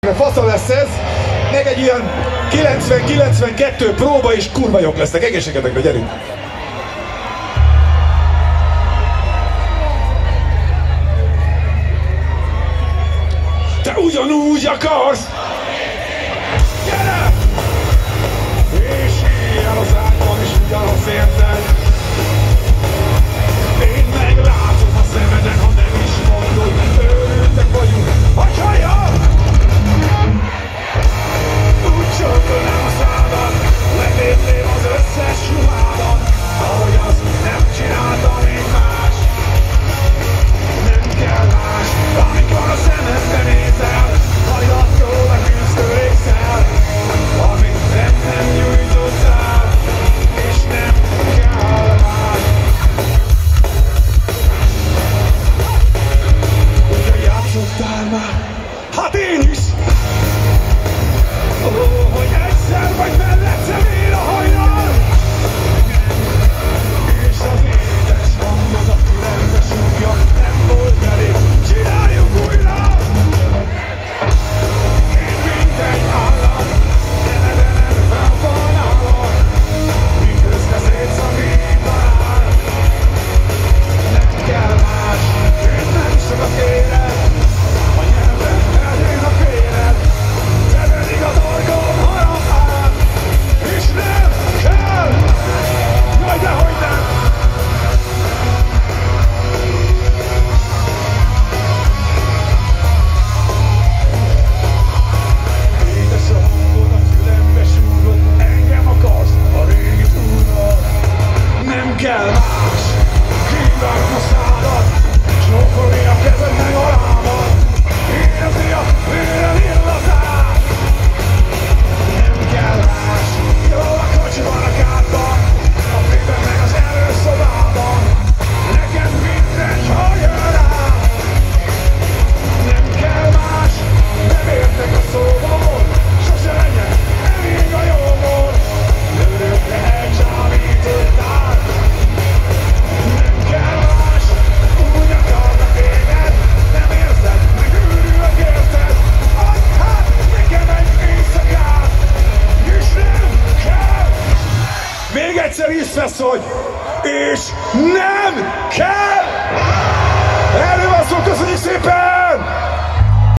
mert fasza lesz ez, meg egy ilyen 90-92 próba is kurva jók lesznek. Egészségetekre, gyerünk! Te ugyanúgy akarsz! Gyere! És ilyen az ágyban is ugyanazt érted. Én meglátom a szemeden, ha nem is mondod. Őrültek vagyunk, hogy halljam! Úgy csöpölem a szádat, letépném az összes ruhádat, ahogy azt nem csinálta még más. Nem kell más, amikor a szemedbe nézel, hagyd attól a küzdőészel, amit nem nyújtottál, és nem kell más. Ugye játszottál már? Hát én is! Ó, hogy egyszer vagy mellettem én a hajnal, és az édes hangod a fülembe súgja, nem volt elég, csináljuk újra! Én mindegy állam, nem felfalnálok, miközben szétszakítanál. Nem kell más, én nem sokat kérek, a nyelven elén a féled, te pedig a dolgom harap át, és nem kell! Jaj, dehogy nem! Édes a hangod, a fülembe súgod, engem akarsz a régi túlról. Nem kell más, kívánom a szádat, csókolni a kezed meg a lábad, érezni a vérem illatát. Nem kell más, jó a kocsiban a kádban, a fényben meg az előszobában, neked mindegy, ha jön rám. Nem kell más, nem értek a szóból, sose legyen elég a jóból, örökre elcsábítottál. Nem kell más, úgy akarnak téged, nem érzed, meg őrülök érted. Add hát nekem egy éjszakát, és nem kell. Még egyszer iszvesz, hogy és nem kell! Erről van szó, köszönjük szépen!